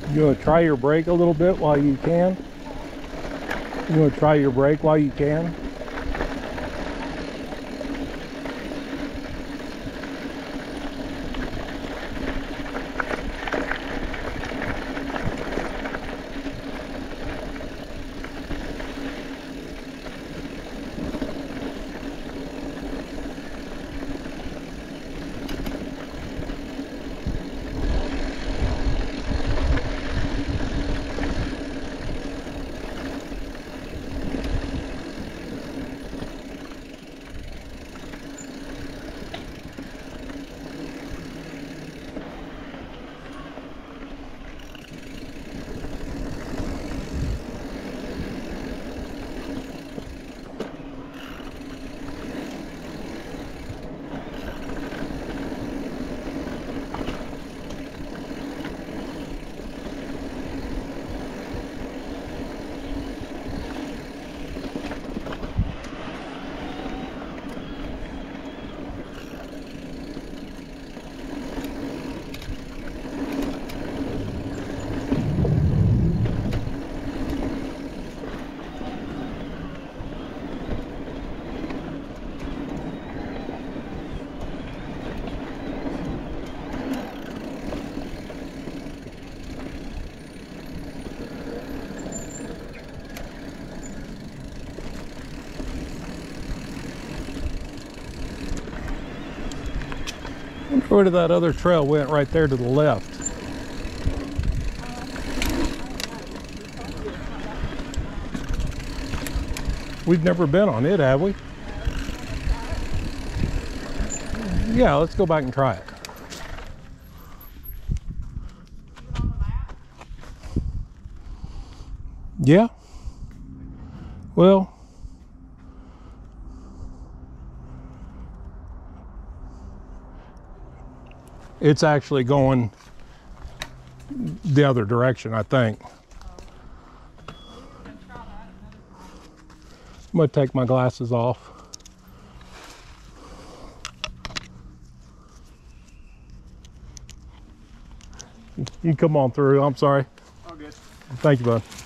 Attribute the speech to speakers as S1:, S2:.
S1: You want to try your brake a little bit while you can? You want to try your brake while you can? Where did that other trail went? Right there to the left. We've never been on it, have we? Yeah, let's go back and try it. Yeah. Well, it's actually going the other direction, I think. I'm gonna take my glasses off. You can come on through. I'm sorry.
S2: All good.
S1: Thank you, bud.